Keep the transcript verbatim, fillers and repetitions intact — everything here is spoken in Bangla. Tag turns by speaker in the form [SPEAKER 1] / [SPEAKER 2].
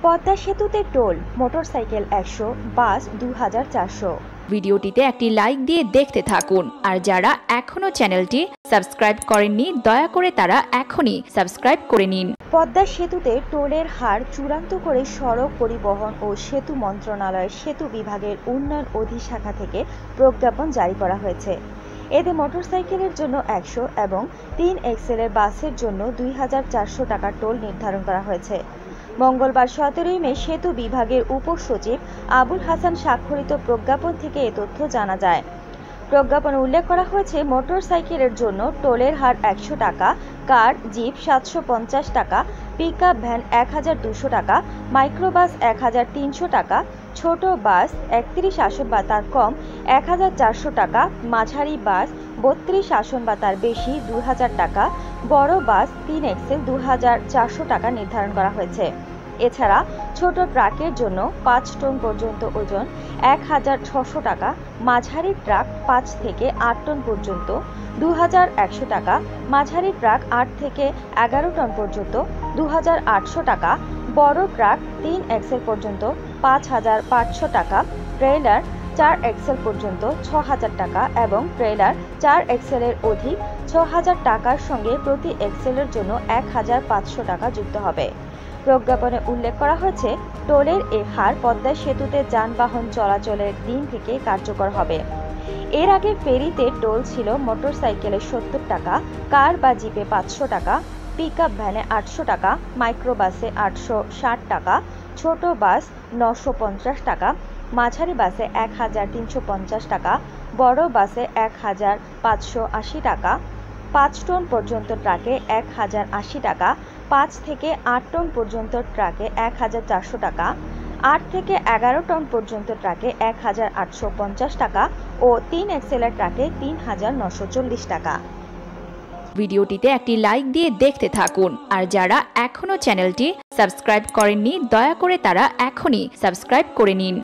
[SPEAKER 1] পদ্মা সেতুতে টোল, মোটরসাইকেল একশো, বাস দুই হাজার চারশো।
[SPEAKER 2] ভিডিওটিতে একটি লাইক দিয়ে দেখতে থাকুন, আর যারা এখনো চ্যানেলটি সাবস্ক্রাইব করেননি দয়া করে তারা এখনই সাবস্ক্রাইব করে নিন।
[SPEAKER 1] পদ্মা সেতুতে টোলের হার চূড়ান্ত করে সড়ক পরিবহন ও সেতু মন্ত্রণালয়ের সেতু বিভাগের উন্নয়ন অধিশাখা থেকে প্রজ্ঞাপন জারি করা হয়েছে। এতে মোটরসাইকেলের জন্য একশো এবং তিন এক্সেলের বাসের জন্য দুই হাজার চারশো টাকা টোল নির্ধারণ করা হয়েছে। মঙ্গলবার সতেরোই মে সেতু বিভাগের উপসচিব আবুল হাসান স্বাক্ষরিত প্রজ্ঞাপন থেকে এ তথ্য জানা যায়। প্রজ্ঞাপনে উল্লেখ করা হয়েছে, মোটরসাইকেলের জন্য টোলের হার একশো টাকা, কার, জিপ সাতশো পঞ্চাশ টাকা, পিকআপ ভ্যান এক হাজার দুশো টাকা, মাইক্রোবাস এক হাজার তিনশো টাকা, ছোট বাস একত্রিশ আসন বা তার কম এক হাজার চারশো টাকা, মাঝারি বাস বত্রিশ আসন বা তার বেশি দুই হাজার টাকা, বড় বাস তিন এক্সেল দুই হাজার চারশো টাকা নির্ধারণ করা হয়েছে। এছাড়া ছোট ট্রাকের জন্য পাঁচ টন পর্যন্ত ওজন এক হাজার ছশো টাকা, মাঝারি ট্রাক পাঁচ থেকে আট টন পর্যন্ত দু হাজার একশো টাকা, মাঝারি ট্রাক আট থেকে এগারো টন পর্যন্ত দু হাজার আটশো টাকা, বড় ট্রাক তিন এক্সেল পর্যন্ত পাঁচ হাজার পাঁচশো টাকা, ট্রেলার চার এক্সেল পর্যন্ত ছ হাজার টাকা এবং ট্রেলার চার এক্সেলের অধিক ছ হাজার টাকার সঙ্গে প্রতি এক্সেলের জন্য এক হাজার পাঁচশো টাকা যুক্ত হবে। প্রজ্ঞাপনে উল্লেখ করা হয়েছে, টোলের এ হার পদ্মা সেতুতে যানবাহন চলাচলের দিন থেকে কার্যকর হবে। এর আগে ফেরিতে টোল ছিল মোটরসাইকেলে সত্তর টাকা, কার বা জিপে পাঁচশো টাকা, পিকআপ ভ্যানে আটশো টাকা, মাইক্রোবাসে আটশো ষাট টাকা, ছোট বাস নশো পঞ্চাশ টাকা, মাঝারি বাসে এক হাজার তিনশো পঞ্চাশ টাকা, বড় বাসে এক হাজার পাঁচশো আশি টাকা, পাঁচ টন পর্যন্ত ট্রাকে এক হাজার আশি টাকা, পাঁচ থেকে আট টন পর্যন্ত ট্রাকে এক হাজার চারশো টাকা, আট থেকে এগারো টন পর্যন্ত ট্রাকে এক হাজার আটশো পঞ্চাশ টাকা ও তিন এক্সেলের ট্রাকে তিন হাজার নশো চল্লিশ টাকা।
[SPEAKER 2] ভিডিওটিতে একটি লাইক দিয়ে দেখতে থাকুন, আর যারা এখনো চ্যানেলটি সাবস্ক্রাইব করেননি দয়া করে তারা এখনই সাবস্ক্রাইব করে নিন।